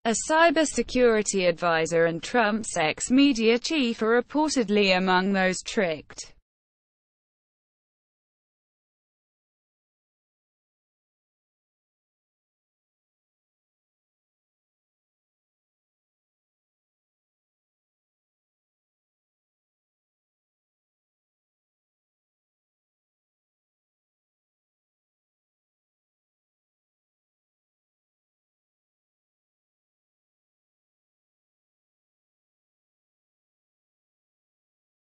A cybersecurity advisor and Trump's ex-media chief are reportedly among those tricked.